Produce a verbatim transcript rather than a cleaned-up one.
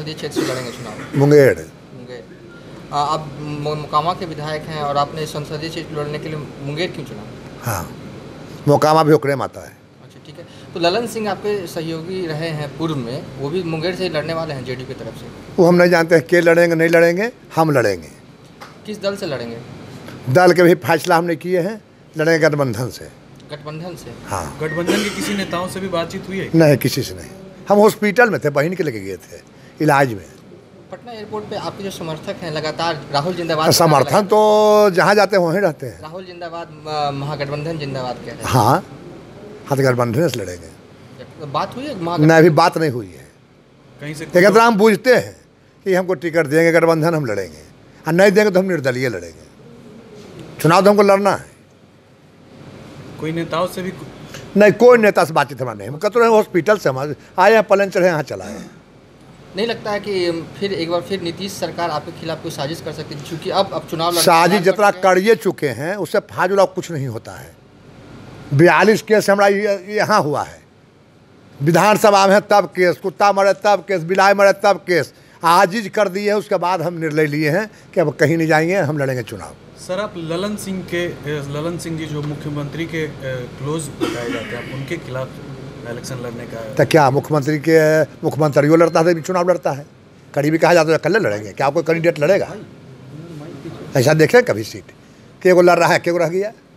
संसदीय क्षेत्र से लड़ेंगे चुनाव? मुंगेर। मुंगेर। आप मोकामा के विधायक हैं और आपने संसदीय क्षेत्र लड़ने के लिए मुंगेर क्यों चुना? हाँ, मोकामा भी ओकरे माता है। अच्छा, ठीक है। तो ललन सिंह आपके सहयोगी रहे हैं पूर्व में, वो भी मुंगेर से लड़ने वाले हैं जेडीयू की तरफ से? वो हम नहीं जानते हैं के लड़ेंगे नहीं लड़ेंगे, हम लड़ेंगे। किस दल से लड़ेंगे? दल के भी फैसला हमने किए हैं, लड़ेंगे गठबंधन से। गठबंधन से? हाँ। गठबंधन के किसी नेताओं से भी बातचीत हुई है? नहीं, किसी से नहीं। हम हॉस्पिटल में थे, बहन के लेके गए थे इलाज में। पटना एयरपोर्ट पे आपके जो समर्थक हैं लगातार राहुल जिंदाबाद, समर्थन तो जहाँ जाते हैं वहीं रहते हैं। राहुल जिंदाबाद, महागठबंधन जिंदाबाद कह रहे हैं। हाँ, हाँ तो गठबंधन से लड़ेंगे। तो बात हुई है? नहीं, अभी बात नहीं हुई है। कहीं से एक तरह हम बूझते हैं कि हमको टिकट देंगे गठबंधन, हम लड़ेंगे, और नहीं देंगे तो हम निर्दलीय लड़ेंगे। चुनाव तो हमको लड़ना है। कोई नेताओं से भी नहीं, कोई नेता से बातचीत हमारा नहीं। हम कहते रहे हॉस्पिटल से हम आए हैं, पलन चढ़े यहाँ चला है। नहीं लगता है कि फिर एक बार फिर नीतीश सरकार आपके खिलाफ कोई साजिश कर सकती है, क्योंकि अब अब चुनाव साजिश जितना करिए चुके हैं उससे फाजुल कुछ नहीं होता है। बयालीस केस हमारा यहाँ हुआ है, विधानसभा में तब केस, कुत्ता मरे तब केस, बिलाई मरे तब केस, आजिज कर दिए हैं। उसके बाद हम निर्णय लिए हैं कि अब कहीं नहीं जाएंगे, हम लड़ेंगे चुनाव। सर, आप ललन सिंह के ललन सिंह जी जो मुख्यमंत्री के क्लोज बताए जाते हैं, आप उनके खिलाफ इलेक्शन लड़ने का? तो क्या मुख्यमंत्री के मुख्यमंत्रियों लड़ता है, चुनाव लड़ता है, करीबी कहा जाता है कल लड़ेंगे। क्या कोई कैंडिडेट लड़ेगा? ऐसा देखें कभी सीट के वो लड़ रहा है, के वो रह गया।